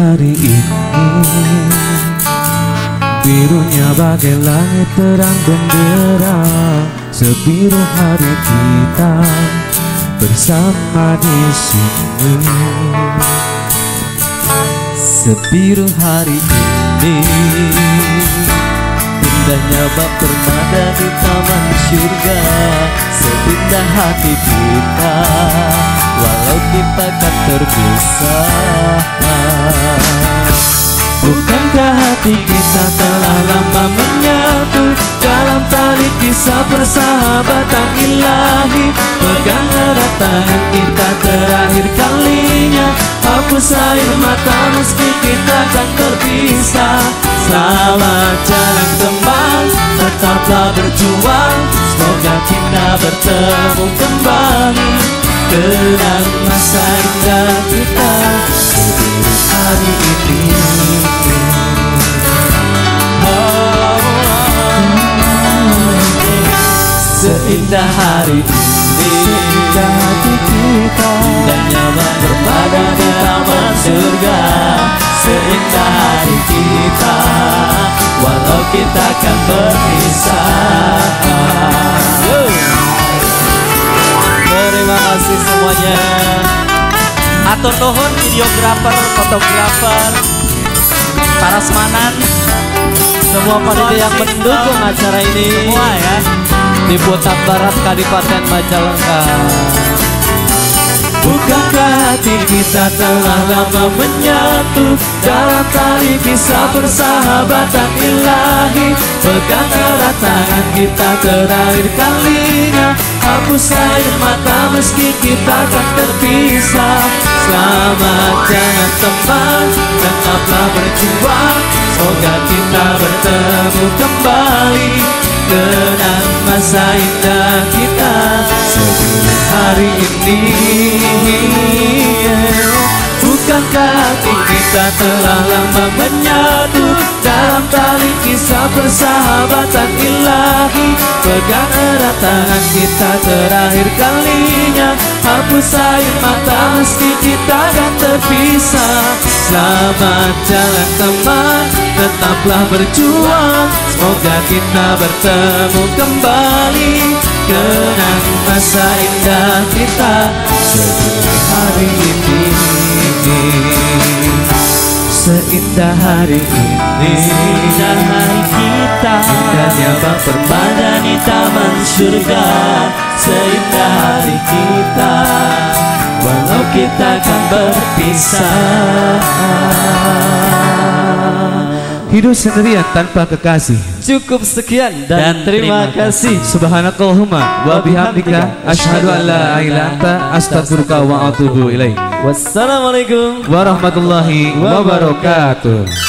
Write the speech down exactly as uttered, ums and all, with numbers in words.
hari ini, birunya bagai langit terang benderang, sebiru hari kita bersama di sini. Sebiru hari ini, indahnya bak permada di taman surga, sepindah hati kita walau kita kan terpisah. Bukankah hati kita telah lama menyatu dalam tali kisah persahabatan ilahi? Pegang erat tangan kita terakhir kalinya, hapus air mata meski kita kan terpisah. Selamat jalan teman, tetaplah berjuang, semoga kita bertemu kembali. Kenang masa indah kita sebiru hari ini. Seindah hari ini, seindah hati kita, indahnya berpada di taman surga. Seindah hari kita, walau kita kan berpisah. Terima kasih semuanya. Atur nuhun videografer, fotografer, para semanan, semua panitia yang mendukung acara ini. Semua ya, di Putat Barat, Kabupaten Majalengka. Bukankah hati kita telah lama menyatu dalam tali kisah persahabatan ilahi? Pegang erat tangan kita terakhir kalinya, hapus air mata meski kita kan terpisah. Selamat jalan teman, tetaplah berjuang, semoga kita bertemu kembali. Kenang masa indah kita sebiru hari ini. Bukankah hati kita telah lama menyatu dalam tali kisah persahabatan ilahi? Pegang erat tangan kita terakhir kalinya, hapus air mata meski kita kan terpisah. Selamat jalan teman, tetaplah berjuang, semoga kita bertemu kembali. Kenang masa indah kita sebiru hari ini. Seindah hari ini, seindah hari kita, indahnya bak permada di taman surga. Seindah hari kita, walau kita kan berpisah. Hidup sendirian tanpa kekasih. Cukup sekian dan, dan terima, terima kasih. Subhanakallahumma wa bihamdika asyhadu an la ilaha illa anta astaghfiruka wa atubu ilaik. Wassalamualaikum warahmatullahi wabarakatuh.